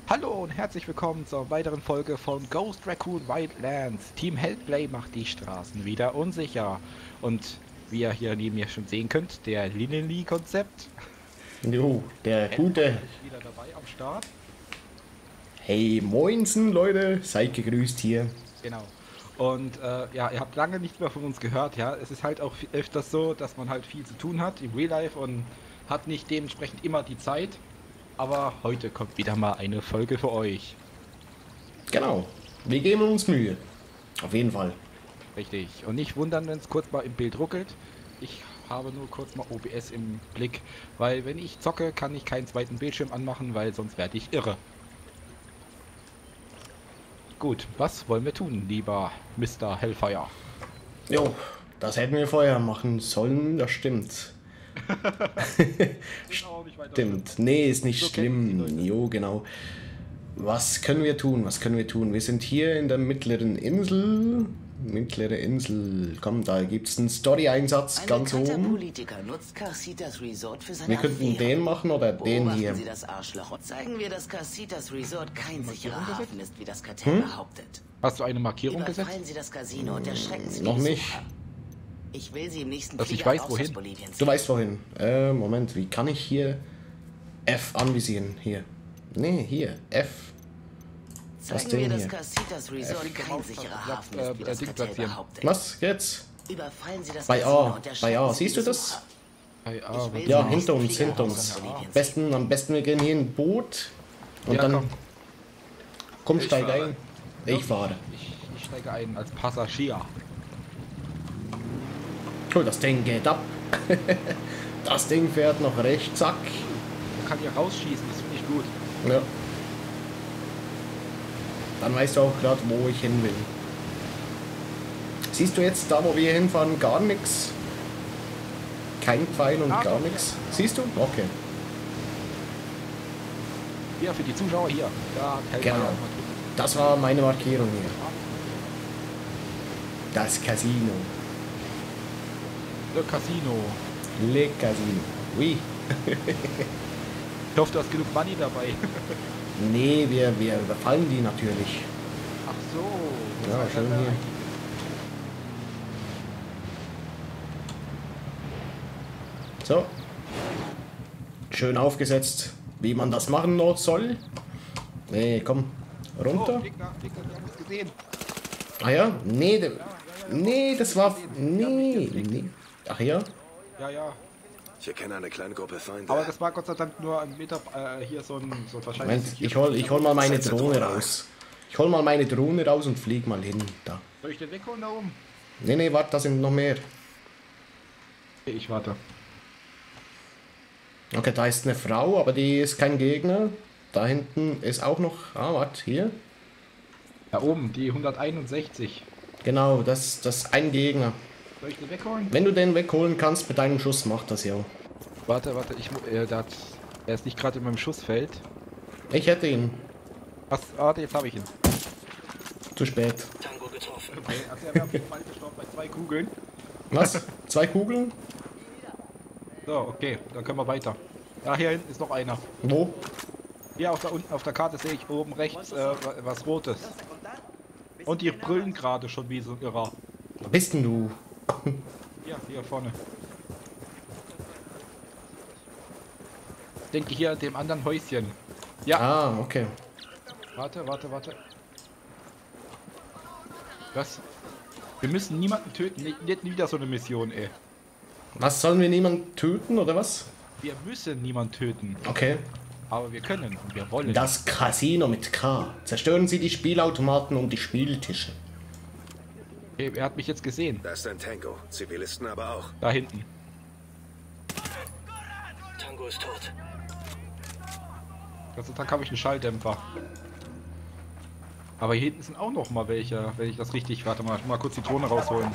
Hallo und herzlich willkommen zur weiteren Folge von Ghost Recon Wildlands. Team Hellplay macht die Straßen wieder unsicher. Und wie ihr hier neben mir schon sehen könnt, der Linely-Konzept. Jo, der gute. Ist wieder dabei am Start. Hey, moinsen, Leute. Seid gegrüßt hier. Genau. Und ja, ihr habt lange nichts mehr von uns gehört, ja. Es ist halt auch öfters so, dass man halt viel zu tun hat im Real Life und hat nicht dementsprechend immer die Zeit. Aber heute kommt wieder mal eine Folge für euch. Genau. Wir geben uns Mühe. Auf jeden Fall. Richtig. Und nicht wundern, wenn es kurz mal im Bild ruckelt. Ich habe nur kurz mal OBS im Blick, weil wenn ich zocke, kann ich keinen zweiten Bildschirm anmachen, weil sonst werde ich irre. Gut, was wollen wir tun, lieber Mr. Hellfire? Jo, das hätten wir vorher machen sollen, das stimmt. Stimmt. Nee, ist nicht So schlimm. Jo, genau. Was können wir tun? Was können wir tun? Wir sind hier in der mittleren Insel. Mittlere Insel. Komm, da gibt es einen Story-Einsatz ganz oben. Politiker nutzt Carcitas Resort für seine Wir könnten Affären. den machen oder den Beobachten hier. Sie das Arschloch und zeigen wir, dass Carcitas Resort kein sicherer Hafen ist, wie das Kartell behauptet. Hast du eine Markierung gesetzt? Überfallen Sie das Casino und erschrecken Sie Noch die nicht. Besucher. Ich will Sie im nächsten Dass ich Flieger weiß, raus wohin. aus Bolivien Du ziehen. weißt wohin. Moment, wie kann ich hier F anvisieren? Hier. Nee, hier. F. Zeigen Ding wir, dass hier. Carcitas Resort kein sicherer Hafen ist, wie das Ding Kartell platzieren. behauptet. Was? Jetzt? Überfallen Sie das Bei Casino A. und Bei erschrecken A. Sie die Siehst du das? Besucher. Hey, Ich will Ja, Sie hinter im uns, nächsten hinter Flieger uns. raus aus Bolivien ziehen. Am besten wir gehen hier in ein Boot. Und Ja, dann. komm. Komm, Ich steig fahre. ein. Ich fahre. Ich steige ein als Passagier. Oh, das Ding geht ab. Das Ding fährt noch recht, zack. Man kann hier rausschießen, das finde ich gut. Ja. Dann weißt du auch gerade, wo ich hin will. Siehst du jetzt da, wo wir hinfahren, gar nichts? Kein Pfeil und Ah, gar doch, nichts. Siehst du? Okay. Hier, für die Zuschauer hier. Da, Genau. Das war meine Markierung hier. Das Casino. The Casino. Le Casino. Oui. Ich hoffe, du hast genug Money dabei. Nee, wir überfallen die natürlich. Ach so. Ja, schön hier. So. Schön aufgesetzt, wie man das machen soll. Nee, komm. Runter. Oh, Gegner, wir haben es gesehen. Ah ja? Nee, das war... Nee. Ach ja? Ja, ja. Ich erkenne eine kleine Gruppe Feinde. Aber das war Gott sei Dank nur ein Meter, hier so ein wahrscheinlich... Moment, ich hol mal meine Drohne raus. Ich hol mal meine Drohne raus und flieg mal hin. Da. Soll ich den wegholen da oben? Nee, warte, da sind noch mehr. Okay, ich warte. Okay, da ist eine Frau, aber die ist kein Gegner. Da hinten ist auch noch... Ah, warte, hier. Da oben, die 161. Genau, das ist ein Gegner. Soll ich den wegholen? Wenn du den wegholen kannst mit deinem Schuss, mach das ja. Warte, er ist nicht gerade in meinem Schussfeld. Ich hätte ihn. Was? Warte, jetzt habe ich ihn. Zu spät. Tango getroffen. Okay, also er wäre auf jeden Fall gestorben bei 2 Kugeln. Was? 2 Kugeln? So, okay, dann können wir weiter. Ja, hier hinten ist noch einer. Wo? Hier unten auf der Karte sehe ich oben rechts was Rotes. Und die brüllen gerade schon wie so ein Irrer. Wo bist denn du? Hier vorne. Ich denke hier in dem anderen Häuschen. Ja, Ah, okay. warte. Was? Wir müssen niemanden töten, nicht wieder so eine Mission, ey. Was, sollen wir niemanden töten oder was? Wir müssen niemanden töten, Okay. aber wir können und wir wollen. Das Casino mit K. Zerstören Sie die Spielautomaten und die Spieltische. Okay, er hat mich jetzt gesehen. Da ist ein Tango. Zivilisten aber auch. Da hinten. Tango ist tot. Gott sei Dank habe ich einen Schalldämpfer. Aber hier hinten sind auch noch mal welche, wenn ich das richtig... Warte mal, ich muss mal kurz die Drohne rausholen.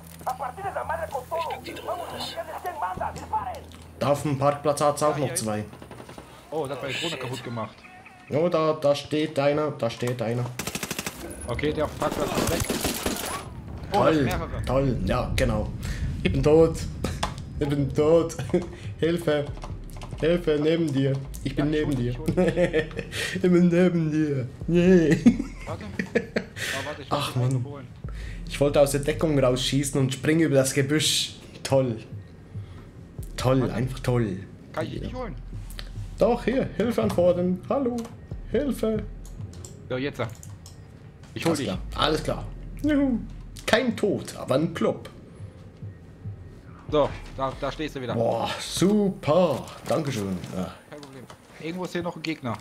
Die Drohne aus. Da auf dem Parkplatz hat es auch noch 2. Oh, das hat meine Drohne kaputt gemacht. Oh, da steht einer, da steht einer. Okay, der auf dem Parkplatz ist weg. Oh, das sind Toll, mehrere. toll, ja, genau. Ich bin tot. Ich bin tot. Hilfe. Hilfe, neben dir. Ich bin neben dir. Ich bin Ich bin neben dir. Yeah. Warte. Oh, warte, ich muss Ach, den Auto Mann. holen. Ich wollte aus der Deckung rausschießen und springe über das Gebüsch. Toll. Toll, einfach toll. Kann ich dich nicht holen? Doch, hier, Hilfe anfordern. Hallo, Hilfe. So, jetzt. Ich hol Alles dich. klar, alles klar. Juhu. Kein Tod, aber ein Plop. So, da stehst du wieder. Boah, super. Dankeschön. Ja, Kein Problem. Irgendwo ist hier noch ein Gegner.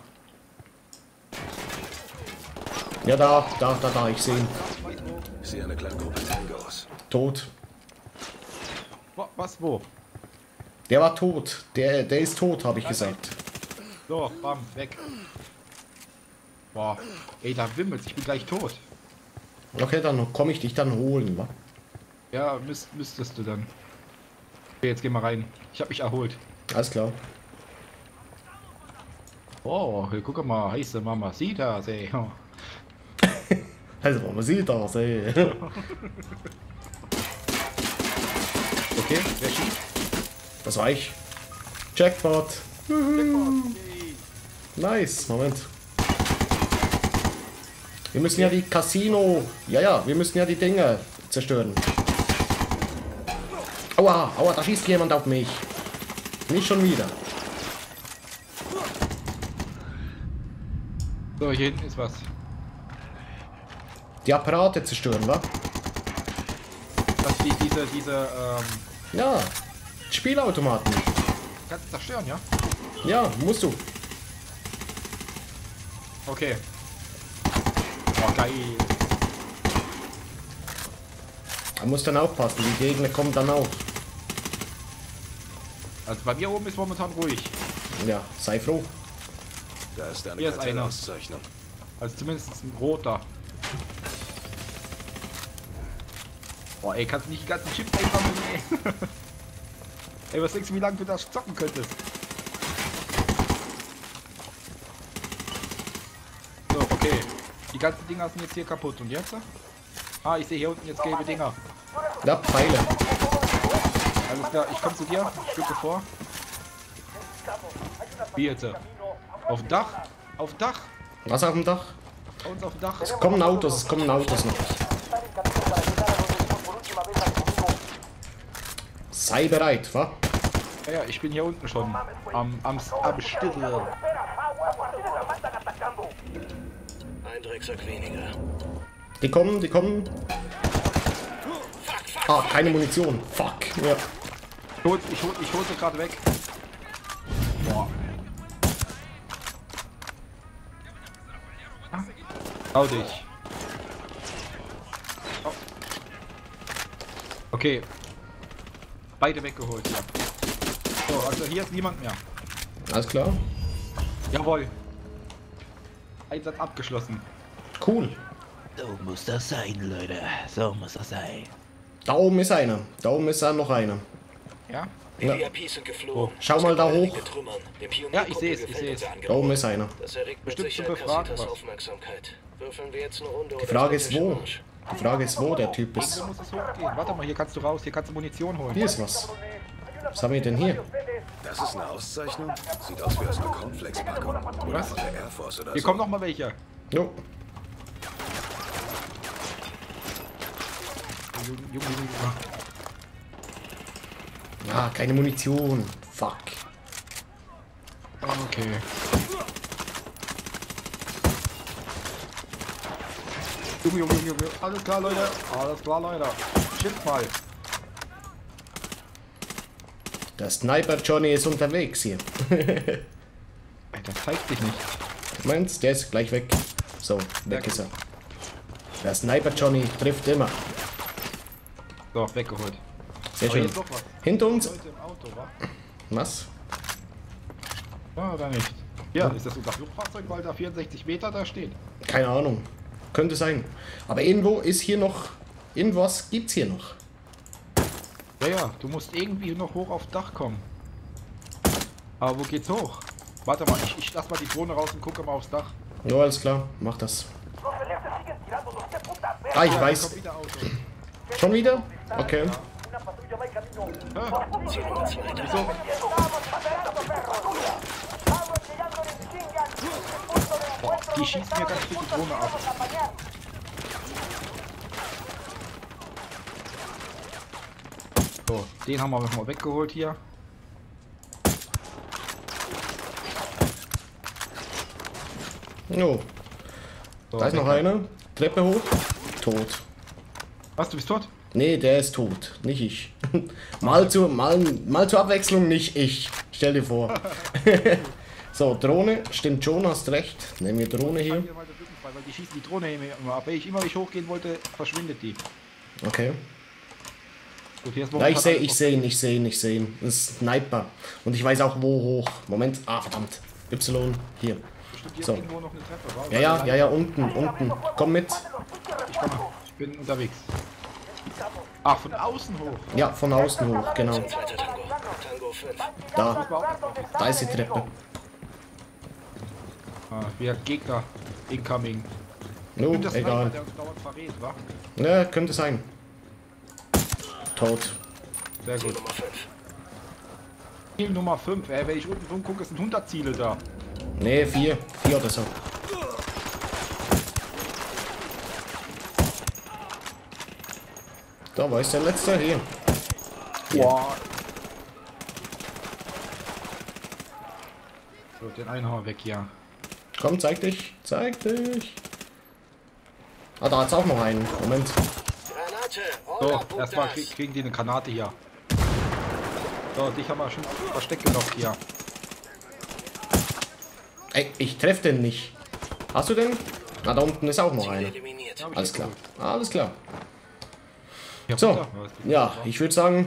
ja da, ich sehe ihn. Ich sehe eine kleine Gruppe Tangos. Tot. Was, wo? Der war tot. Der ist tot, habe ich gesagt. So, bam, weg. Boah, ey, da wimmelt's, ich bin gleich tot. Okay, dann komme ich dich dann holen, wa? Ja, müsstest du dann. Okay, jetzt geh mal rein. Ich habe mich erholt. Alles klar. Oh, hier, guck mal, heiße Mama, sieht das, ey. Oh. Also, man sieht das, ey. Okay, wer schießt? Das war ich. Jackpot. Yay. Nice, Moment. Wir müssen ja die Casino... Ja, wir müssen ja die Dinger zerstören. Aua, aua, da schießt jemand auf mich. Nicht schon wieder. So, hier hinten ist was. Die Apparate zerstören, wa? Das diese, Ja. Spielautomaten. kannst du zerstören, ja? Ja, musst du. Okay. Oh, geil. Da musst dann aufpassen, die Gegner kommen dann auch. Also bei mir oben ist momentan ruhig. Ja, sei froh. Da ist eine Hier ist einer. Kartellauszeichnung. Also zumindest ein roter. Boah, ey, kannst du nicht die ganzen Chips einsammeln, ey? Ey, was denkst du, wie lange du das zocken könntest? So, okay. Die ganzen Dinger sind jetzt hier kaputt. Und jetzt? Ah, ich sehe hier unten jetzt gelbe Dinger. Ja, Pfeile. Alles klar, ich komme zu dir. Stücke vor. Wie jetzt? Auf dem Dach? Auf dem Dach? Was auf dem Dach? Bei uns auf dem Dach? Es kommen Autos noch. Sei bereit, wa? Ja, ja, ich bin hier unten schon. Am Stille. Ein Drecksack weniger. Die kommen. Ah, keine Munition. Fuck. Ja. Ich hol sie gerade weg. Boah. Hau dich. Oh. Okay. Beide weggeholt, ja. So, also hier ist niemand mehr. Alles klar. Jawohl. Einsatz abgeschlossen. Cool. So muss das sein, Leute. So muss das sein. Da oben ist einer. Da oben ist noch einer. Ja? Die VIPs sind geflogen. Schau mal da hoch. Ja, ich sehe es, Da oben ist einer. Das erregt mit Bestimmt Sicherheit zu befragen, Casitas was. Aufmerksamkeit. Würfeln wir jetzt eine Runde Die Frage ist wo. Die Frage ist wo der Typ ist. Irgendwo muss es hochgehen. Warte mal, hier kannst du raus. Hier kannst du Munition holen. Hier ist was. Was haben wir denn hier? Das ist eine Auszeichnung? Sieht aus wie aus einer Cornflakes-Packung. Oder Was? von der Air Force oder Hier so. kommen noch mal welche. Jo. Junge. Ah, keine Munition. Fuck. Okay. Junge. Alles klar, Leute. Alles klar, Leute. Schimpf mal. Der Sniper Johnny ist unterwegs hier. Ey, das zeigt sich nicht. Meinst, der ist gleich weg. So, weg ist er. Der Sniper Johnny trifft immer. So, weggeholt. Sehr Oh, hier schön. ist noch was. Hinter uns. Leute im Auto, wa? Was? Ja, oder nicht? Ja, ist das unser Flugfahrzeug, weil da 64 Meter da steht? Keine Ahnung. Könnte sein. Aber irgendwo ist hier noch... Irgendwas gibt's hier noch. Ja, du musst irgendwie noch hoch aufs Dach kommen. Aber wo geht's hoch? Warte mal, ich lass mal die Drohne raus und gucke mal aufs Dach. Ja, alles klar. Mach das. Ah, ich Ja, weiß. kommt wieder Auto. Schon wieder? Okay. Wieso? Boah, die schießt mir ganz viel die Drohne ab. So, den haben wir mal weggeholt hier. Jo. So, Da ist noch einer. Treppe hoch. Tot. Was, du bist tot? Nee, der ist tot. Nicht ich. mal zur Abwechslung nicht ich. Stell dir vor. So, Drohne. Stimmt schon, hast recht. Nehmen wir Drohne hier. Weil die schießen die Drohne immer ab. Wenn ich hochgehen wollte, verschwindet die. Okay. Gut, hier ist Ja, ich sehe ihn. Das ist Sniper. Und ich weiß auch wo hoch. Moment. Ah, verdammt. Y. Hier. Bestimmt hier So. irgendwo noch eine Treppe, wa? Ja, unten. Komm mit. Ich bin unterwegs. Ach, von außen hoch. Ja, von außen hoch, genau. Da. Da ist die Treppe. Ah, wieder Gegner. Incoming. No, Und das Sniper, egal. der uns dauernd verrät, wa? Ja, könnte sein. Tot. Sehr gut. Ziel Nummer 5, wenn ich unten rumgucke, sind 100 Ziele da. Nee, 4 oder so. Da war der letzte hier. Boah. So, den einen haben wir weg, ja. Komm, zeig dich. Ah, da hat's auch noch einen. Moment. So, erstmal kriegen die eine Granate hier. So, dich haben wir schon versteckt gelockt hier. Ey, ich treffe den nicht. Hast du den? Na, da unten ist auch noch einer. Alles klar. Alles klar. Ja, So, runter. ja, ich würde sagen,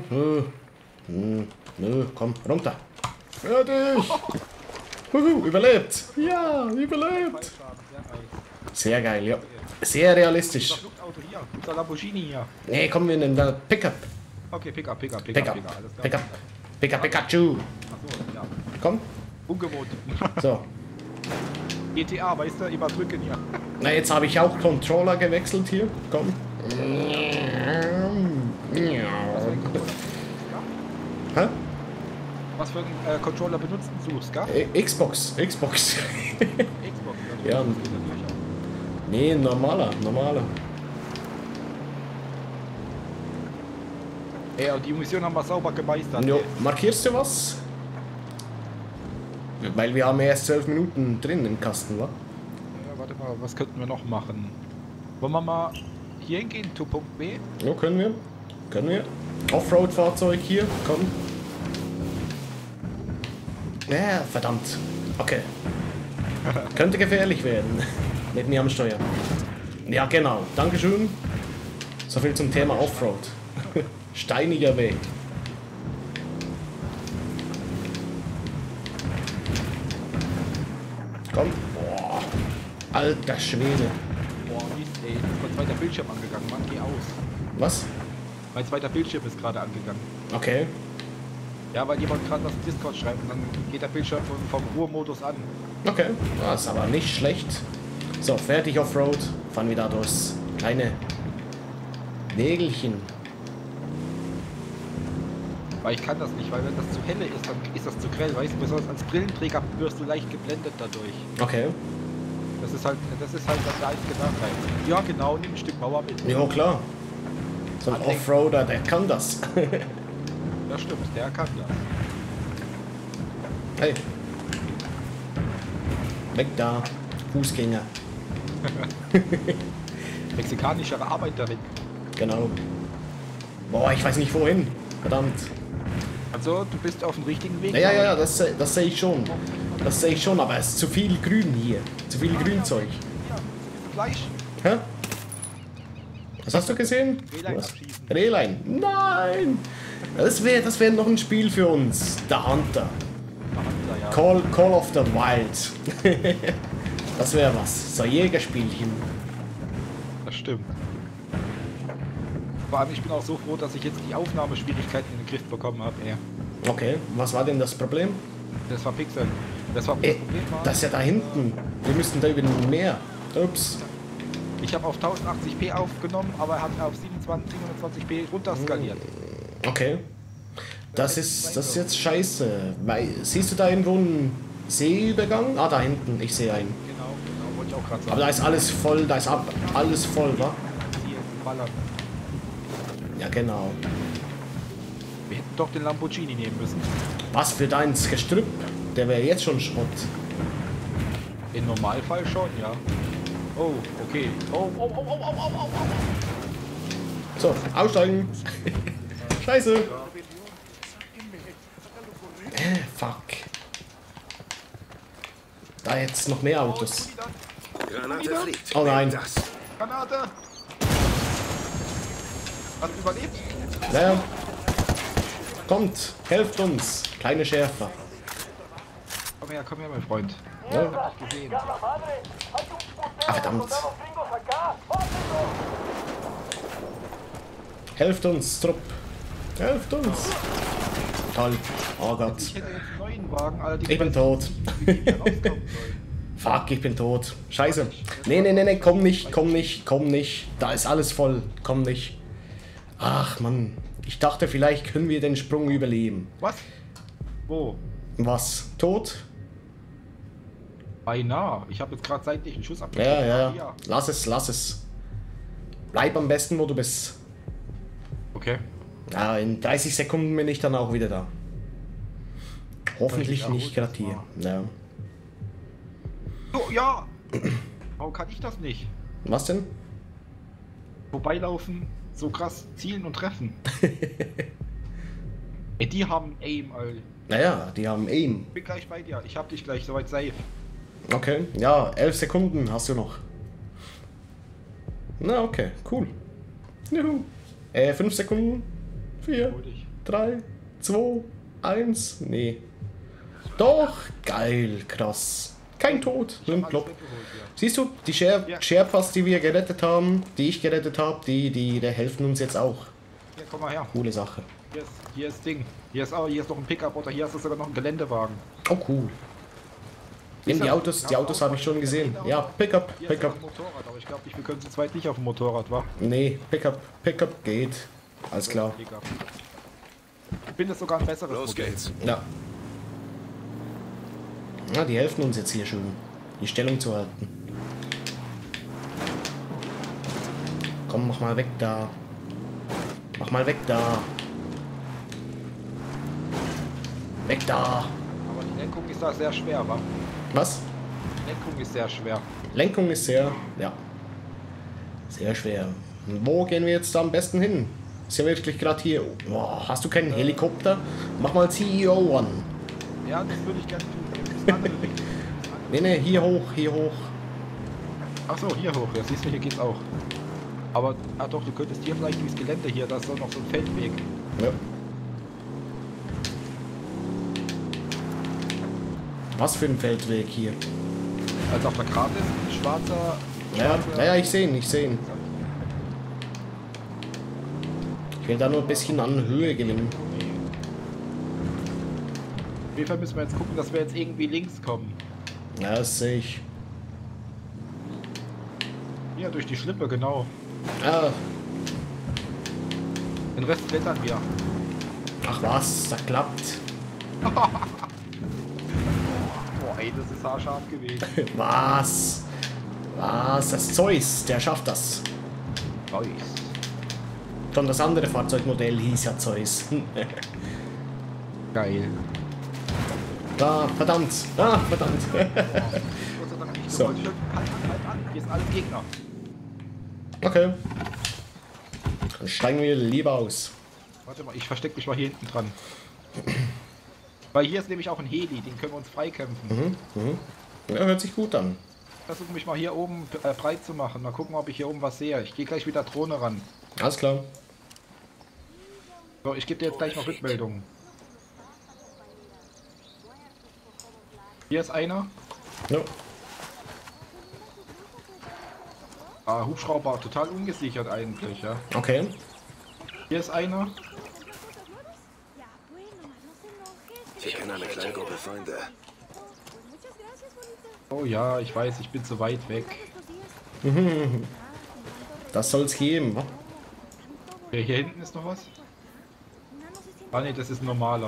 nö, komm, runter. Fertig. Überlebt. Ja, überlebt. Sehr geil, ja. Sehr realistisch. Das Fluchtauto hier, unser Lamborghini hier. Nee, komm, wir nehmen da Pickup. Okay, Pickup, Pickup. alles klar. Pikachu. Achso, ja. Komm. Ungewohnt. So. GTA, weißt du, immer drücken hier. Na, jetzt habe ich auch Controller gewechselt hier. Komm. Hä? Was für einen Controller benutzen suchst, gell? Xbox. Xbox. Ja. Nee, normaler. Ja, und die Mission haben wir sauber gemeistert. Jo, markierst du was? Weil wir haben erst 12 Minuten drin im Kasten, wa? Ja, warte mal, was könnten wir noch machen? Wollen wir mal hier hingehen, zu Punkt B? Jo, können wir. Offroad-Fahrzeug hier, komm. Ja, verdammt. Okay. Könnte gefährlich werden. Mit mir am Steuer. Ja, genau. Dankeschön. So viel zum Thema Offroad. Steiniger Weg. Komm. Boah. Alter Schwede. Boah, Mist, ey. Mein zweiter Bildschirm angegangen, Mann, geh aus. Was? Mein zweiter Bildschirm ist gerade angegangen. Okay. Ja, weil jemand gerade was im Discord schreibt und dann geht der Bildschirm vom Ruhemodus an. Okay. Das ist aber nicht schlecht. So, fertig Offroad. Fahren wir da durchs kleine Wägelchen. Weil ich kann das nicht, weil wenn das zu helle ist, dann ist das zu grell, weißt du, besonders als Brillenträger wirst du leicht geblendet dadurch. Okay. Das ist halt der einzige Nachteil. Ja genau, nimm ein Stück Mauer mit. Ja, klar. So ein Andenken. Offroader, der kann das. Das stimmt, der kann das. Hey. Weg da. Fußgänger. Mexikanische Arbeiterin. Genau. Boah, ich weiß nicht wohin. Verdammt. Also, du bist auf dem richtigen Weg. Ja, das sehe ich schon. Das sehe ich schon, aber es ist zu viel Grün hier. Zu viel Grünzeug. Ja, Fleisch. Hä? Was hast du gesehen? Rehlein Was? abschießen. Rehlein? Nein! Das wär noch ein Spiel für uns. The Hunter. Ja. Call of the Wild. Das wäre was. So Jägerspielchen. Das stimmt. Vor allem, ich bin auch so froh, dass ich jetzt die Aufnahmeschwierigkeiten in den Griff bekommen habe. Ja. Okay, was war denn das Problem? Das war Pixel. Das Problem war, Das ist ja da hinten. Wir müssten da über den Meer. Ups. ich habe auf 1080p aufgenommen, aber er hat auf 27, 27p runter skaliert. Okay. Das ist jetzt scheiße. Siehst du da irgendwo einen Seeübergang? Ah, da hinten. Ich sehe einen. Genau, wollte ich auch gerade sagen. Aber da ist alles voll, da ist alles voll, wa? Hier ballern. Ja, genau. Wir hätten doch den Lamborghini nehmen müssen. Was für deins Gestrüpp? Der wäre jetzt schon Schrott. Im Normalfall schon, ja. Oh, okay. Oh. So, aussteigen. Scheiße. Fuck. Da jetzt noch mehr Autos. Granate fliegt. Oh nein. Das. Granate! Hast du überlebt? Ja. Kommt, helft uns. Kleine Schärfer. Komm her, mein Freund. Ja. Ich hab dich gesehen. Ah, verdammt. Helft uns, Trupp. Helft uns. Toll. Oh Gott. Ich hätte jetzt einen neuen Wagen, allerdings. Ich bin tot. Fuck, ich bin tot. Scheiße. Nee, komm nicht. Da ist alles voll. Komm nicht. Ach, Mann. Ich dachte, vielleicht können wir den Sprung überleben. Was? Wo? Was? Tot? Beinahe. Ich habe jetzt gerade seitlich einen Schuss abgegeben. Ja. Lass es. Bleib am besten, wo du bist. Okay. Ja, in 30 Sekunden bin ich dann auch wieder da. Hoffentlich nicht gerade hier. Ja. Oh, ja! Warum kann ich das nicht? Was denn? Vorbeilaufen, so krass zielen und treffen. Ey, die haben Aim, Alter. Naja, die haben Aim. Ich bin gleich bei dir. Ich hab dich gleich soweit safe. Okay, ja, 11 Sekunden hast du noch. Na, okay, cool. Juhu. 5 Sekunden. 4, Hol dich. 3, 2, 1. Nee. Doch, geil, krass. Kein Tod, nur ein Alles Plop. weggeholt, ja. Siehst du, die Sherpas, die wir gerettet haben, die ich gerettet habe, die helfen uns jetzt auch. Hier, komm mal her. Coole Sache. Hier ist Ding. Hier ist noch ein Pickup oder hier hast du sogar noch einen Geländewagen. Oh, cool. Nimm die Autos habe ich schon gesehen. Ja, Pickup. Hier ist noch ein Motorrad, aber ich glaube nicht, wir können zu zweit nicht auf dem Motorrad, wa? Nee, Pickup geht. Alles klar. Pickup. Ich finde das sogar ein besseres Los Modell. geht's. Ja. Ja, die helfen uns jetzt hier schön, die Stellung zu halten. Komm, mach mal weg da. Mach mal weg da. Weg da. Aber die Lenkung ist da sehr schwer, wa? Was? Die Lenkung ist sehr schwer. Lenkung ist sehr, ja, sehr schwer. Und wo gehen wir jetzt am besten hin? Ist ja wirklich gerade hier. Boah, hast du keinen Helikopter? Mach mal CEO an. Ja, das würde ich gerne tun. Das andere Richtung. Nee, hier hoch. Achso, hier hoch. Ja, siehst du, hier geht's auch. Aber, doch, du könntest hier vielleicht durchs Gelände hier, da ist doch noch so ein Feldweg. Ja. Was für ein Feldweg hier. Also auf der Karte ist ein schwarzer... Ja, ich sehe ihn. Ich will da nur ein bisschen an Höhe gewinnen. Auf jeden Fall müssen wir jetzt gucken, dass wir jetzt irgendwie links kommen. Ja, das sehe ich. Ja, durch die Schlippe, genau. Ah, Den Rest klettern wir. ach was, das klappt. Boah, ey, das ist haarscharf gewesen. Was? Das Zeus, der schafft das. Nice. Schon das andere Fahrzeugmodell hieß ja Zeus. Geil. Verdammt. Gott sei Dank nicht So. Halt an. Hier ist alles Gegner. Okay. Dann steigen wir lieber aus. Warte mal, ich verstecke mich mal hier hinten dran. Weil hier ist nämlich auch ein Heli, den können wir uns freikämpfen. Ja, hört sich gut an. Ich versuche mich mal hier oben breit zu machen. Mal gucken, ob ich hier oben was sehe. Ich gehe gleich mit der Drohne ran. Alles klar. So, ich gebe dir jetzt gleich noch Rückmeldungen. Hier ist einer. Ja. Hubschrauber, total ungesichert eigentlich, ja. Okay. Hier ist einer. Ich kenne eine kleine Gruppe Feinde. Oh ja, ich weiß, ich bin zu weit weg. Das soll's geben, wa? Okay, hier hinten ist noch was. Ah ne, das ist ein normaler.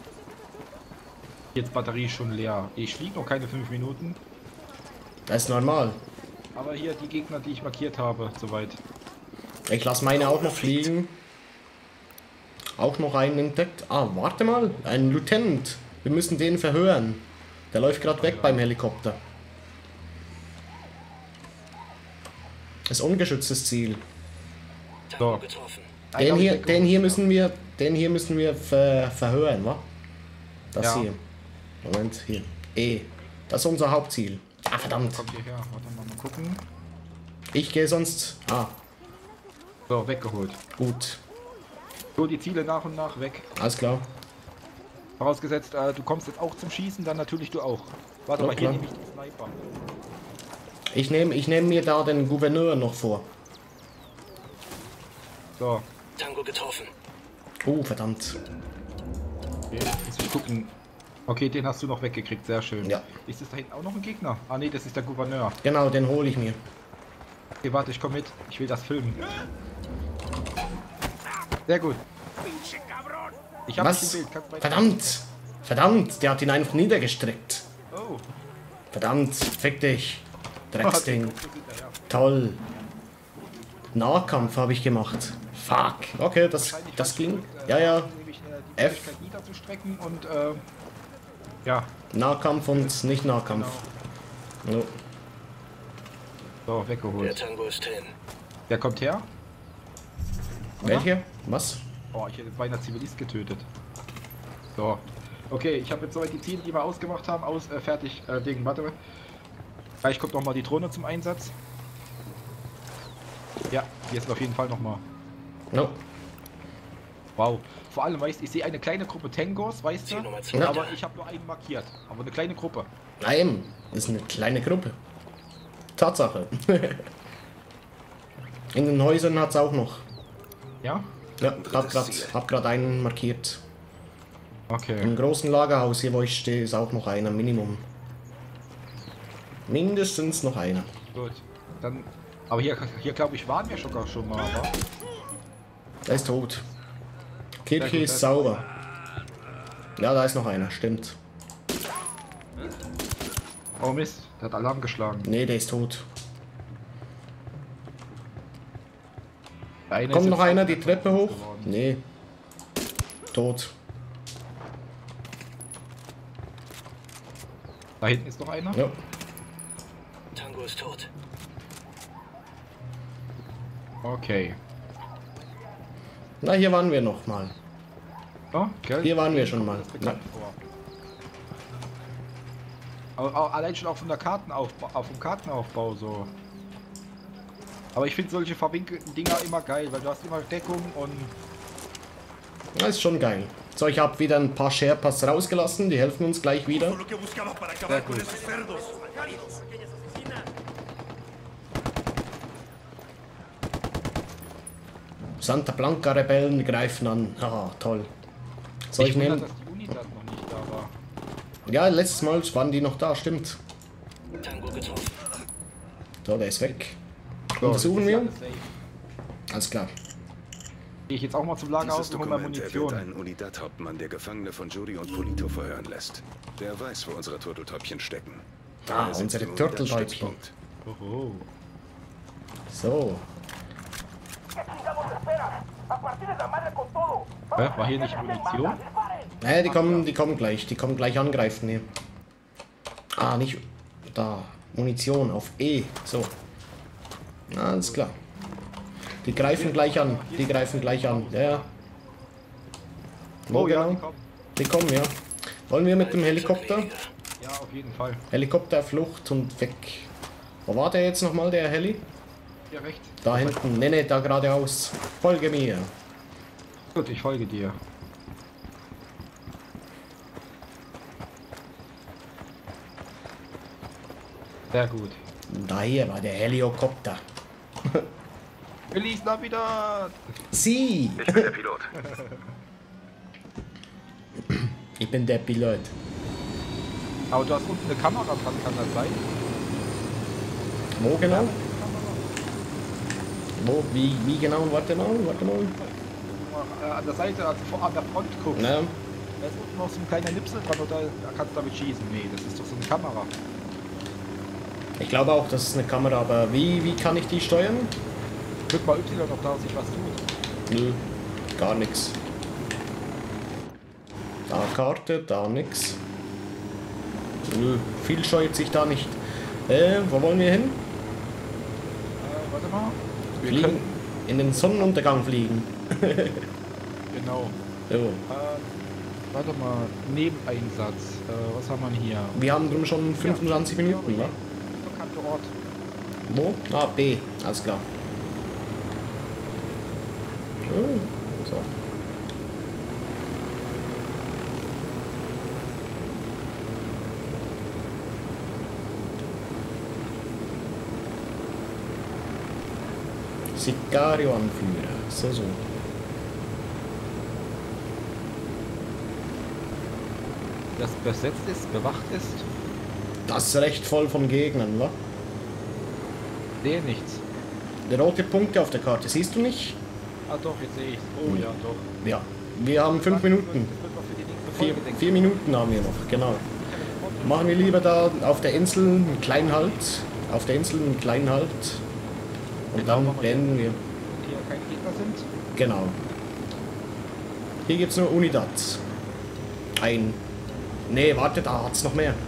Jetzt Batterie schon leer. Ich fliege noch keine 5 Minuten. Das ist normal. Aber hier die Gegner, die ich markiert habe, soweit. Ich lasse meine auch noch fliegen. Auch noch einen entdeckt. Ah, warte mal. Ein Lieutenant. Wir müssen den verhören. Der läuft gerade weg beim Helikopter. Das ist ungeschütztes Ziel. So. Den hier müssen wir verhören, wa? Das Ja. hier. Moment, hier. E. Das ist unser Hauptziel. Ah, verdammt. Kommt hierher. Warte mal gucken. Ich gehe sonst... Ah, So, weggeholt. gut. So, die Ziele nach und nach weg. Alles klar. Vorausgesetzt, du kommst jetzt auch zum Schießen, dann natürlich du auch. Warte Ja, mal, hier klar. nehme ich den Sniper. Ich nehm mir da den Gouverneur noch vor. So, Tango getroffen. Oh, verdammt. okay, muss ich gucken. Okay, den hast du noch weggekriegt, sehr schön. Ja. Ist das da hinten auch noch ein Gegner? Ah ne, das ist der Gouverneur. Genau, den hole ich mir. Okay, warte, ich komme mit. Ich will das filmen. Sehr gut. Ich habe Was? nicht im Bild. Kannst weiter- Verdammt! Verdammt, der hat ihn einfach niedergestreckt. Oh. Verdammt, fick dich. Drecksding. Oh, hinterher. Toll. Nahkampf habe ich gemacht. Fuck. Okay, das Wahrscheinlich ging. gedrückt, Ja, ja. nämlich, die F. Möglichkeit niederzustrecken und ja, Nahkampf und nicht Nahkampf. No. so, Der weggeholt. Tango ist hin. Der kommt her. Welche? Was? Oh, ich hätte beinahe Zivilist getötet. So. Okay, ich habe jetzt soweit die Ziele, die wir ausgemacht haben, fertig. Wegen, warte. Gleich kommt noch mal die Drohne zum Einsatz. Ja, hier ist auf jeden Fall noch mal. No. Wow. Vor allem, weißt du, ich sehe eine kleine Gruppe Tangos, weißt Ziel Nummer du? 2. Aber ich habe nur einen markiert. Aber eine kleine Gruppe. Nein, ist eine kleine Gruppe. Tatsache. In den Häusern hat es auch noch. Ja? Ja, hab grad einen markiert. Okay. Im großen Lagerhaus, hier wo ich stehe, ist auch noch einer, Minimum. Mindestens noch einer. Gut. Dann. Aber hier glaube ich, waren wir sogar schon mal, wa? Der ist tot. Kirche Sehr gut, ist sehr gut. sauber. Ja, da ist noch einer, stimmt. Oh Mist, der hat Alarm geschlagen. Nee, der ist tot. Der eine ist Kommt jetzt noch einer auch die Treppe hoch? geworden. Nee. Tot. Da hinten ist noch einer. Ja. Tango ist tot. Okay. Na, hier waren wir noch mal. Oh, gell? Hier waren wir schon mal. Das ist bekannt vor. Aber allein schon auch von der Kartenaufbau, vom Kartenaufbau so. Aber ich finde solche verwinkelten Dinger immer geil, weil du hast immer Deckung und Das ist schon geil. So, ich habe wieder ein paar Sherpas rausgelassen, die helfen uns gleich wieder. sehr gut. Santa Blanca Rebellen greifen an. Haha, toll. So, ich wundere, nehme. dass die Unidad noch nicht da war. Ja, letztes Mal waren die noch da, stimmt. Tango getroffen. So, der ist weg. So, Untersuchen das ist wir? ja alles safe. Alles klar. Gehe ich jetzt auch mal zum Dieses Lagerhaus und hol mal Dokument erwähnt Munition. einen Unidad-Hauptmann, der Gefangene von Judy und Polito verhören lässt. Der weiß, wo unsere Turteltäubchen stecken. Ah, Er sitzt unsere im Turteltäubchen. Unidad-Stützpunkt. Oho. So. War hier nicht Munition? Die kommen gleich. Die kommen gleich angreifen hier. Ah, nicht da. Munition auf E. So. Na, alles klar. Die greifen gleich an. Die greifen gleich an. Ja. Wo Oh ja, genau? komm. Die kommen, ja. Wollen wir mit dem Helikopter? Ja, auf jeden Fall. Helikopterflucht und weg. Wo war der jetzt nochmal, der Heli? Hier rechts. Da hinten. Nee, da geradeaus. Folge mir. Gut, ich folge dir. Sehr gut. Da hier war der Helikopter. Feliz Navidad! Sie! Ich bin der Pilot. Ich bin der Pilot. Aber du hast unten eine Kamera dran, kann das sein? Wo genau? Wo? Wie genau? Warte mal. Mal an der Seite, also an der Front guckst, Ne? da ist unten noch so ein kleiner Nipsel dran oder kannst du damit schießen? Nee, das ist doch so eine Kamera. Ich glaube auch, das ist eine Kamera, aber wie kann ich die steuern? Drück mal Y, ob da sich was tut. Nö, gar nichts. Da Karte, da nix. Nö, viel scheut sich da nicht. Wo wollen wir hin? Warte mal. Wir Fliegen. können, In den Sonnenuntergang fliegen. genau. So. Warte mal, Nebeneinsatz. Was haben wir hier? Wir haben drum schon 25 Minuten, ne? Bekannter Ort. Wo? Ah, B. Alles klar. So. Sicario-Anführer. So. Das besetzt ist, bewacht ist? Das ist recht voll von Gegnern, wa? Nee, nichts. Die rote Punkte auf der Karte, siehst du nicht? Ah doch, jetzt sehe ich's. Oh ja, doch. Ja. Wir haben 5 Minuten. Das wird noch für die nächste Folge, denke ich. 4 Minuten haben wir noch, genau. Machen wir lieber da auf der Insel einen kleinen Halt. Auf der Insel einen kleinen Halt. Und dann beenden wir. Und hier keine Gegner sind. Genau. Hier gibt es nur Unidad. Nee, warte, da hat's noch mehr.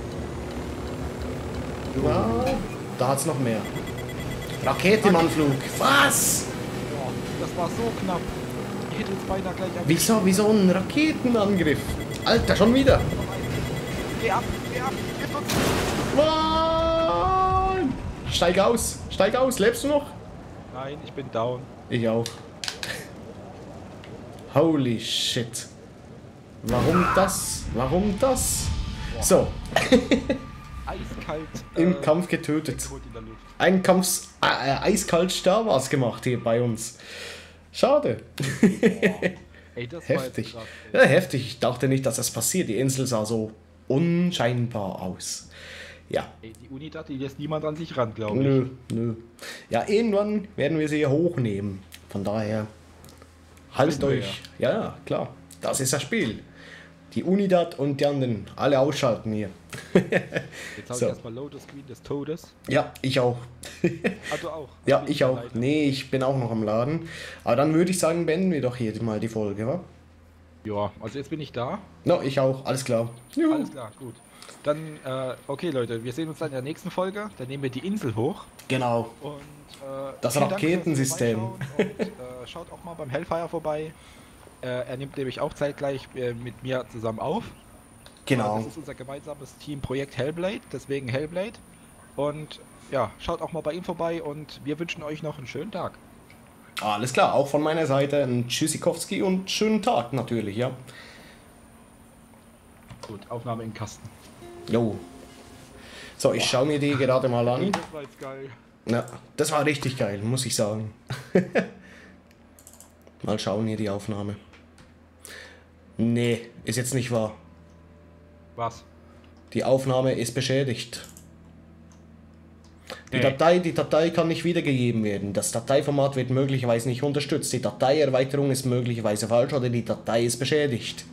Ja, da hat's noch mehr. Rakete im Anflug. Was? Boah, das war so knapp. Ich hätte uns beinahe gleich erwischt. Wieso ein Raketenangriff? Alter, schon wieder. Geh ab, gib uns. Mann! Steig aus, lebst du noch? Nein, ich bin down. Ich auch. Holy shit. Warum das? Warum das? So, Eiskalt. im Kampf getötet. Tot in der Luft. Ein Kampf, eiskalt Star Wars gemacht hier bei uns. Schade. Ey, das war Heftig. jetzt krass, Ja, heftig. Ich dachte nicht, dass das passiert. Die Insel sah so unscheinbar aus. Ja. ey, die Unidad, die lässt niemand an sich ran, glaube ich. Nö. Ja, irgendwann werden wir sie hier hochnehmen. Von daher, haltet Wissen wir euch. Ja, klar. Das ist das Spiel. Die Unidad und die anderen. Alle ausschalten hier. Jetzt habe So. ich erstmal Loading Screen des Todes. Ja, ich auch. Ah, du auch? Ja, Bin ich auch. leider. Nee, ich bin auch noch am Laden. Aber dann würde ich sagen, beenden wir doch hier mal die Folge, wa? Ja, also jetzt bin ich da. No, ich auch. Alles klar. Juhu. Alles klar, gut. Dann, okay Leute, wir sehen uns dann in der nächsten Folge. Dann nehmen wir die Insel hoch. Genau. Und, Das vielen Dank fürs Raketensystem. Vorbeischauen Und schaut auch mal beim Hellfire vorbei. Er nimmt nämlich auch zeitgleich mit mir zusammen auf. Genau. Das ist unser gemeinsames Teamprojekt Hellblade, deswegen Hellblade. Und ja, schaut auch mal bei ihm vorbei und wir wünschen euch noch einen schönen Tag. Alles klar. Auch von meiner Seite ein Tschüssikowski und schönen Tag natürlich, ja. Gut, Aufnahme in Kasten. Jo. So, ich schaue mir die gerade mal an. Das war jetzt geil. Ja, das war richtig geil, muss ich sagen. Mal schauen hier die Aufnahme. Nee, ist jetzt nicht wahr. Was? Die Aufnahme ist beschädigt. Die Nee. Datei kann nicht wiedergegeben werden. Das Dateiformat wird möglicherweise nicht unterstützt. Die Dateierweiterung ist möglicherweise falsch oder die Datei ist beschädigt.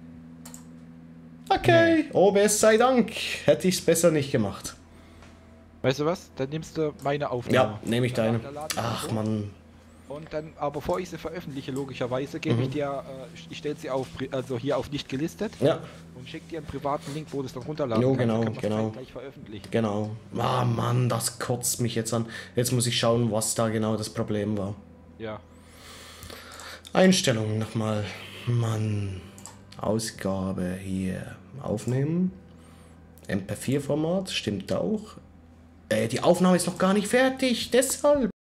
Okay, OBS sei Dank. Hätte ich es besser nicht gemacht. Weißt du was? Dann nimmst du meine Aufnahme. Ja, nehme ich deine. Dann lade ich Ach die hoch. Mann. Und dann, aber bevor ich sie veröffentliche, logischerweise, gebe ich dir, ich stelle sie auf, also hier auf nicht gelistet Ja, und schicke dir einen privaten Link, wo du es dann runterladen Jo, kannst. genau, Dann kann man's genau. gleich veröffentlichen. genau. Ah Mann, das kotzt mich jetzt an. Jetzt muss ich schauen, was da genau das Problem war. Ja. Einstellungen nochmal. Mann. Ausgabe hier. Aufnehmen. MP4-Format, stimmt auch. Die Aufnahme ist noch gar nicht fertig, deshalb.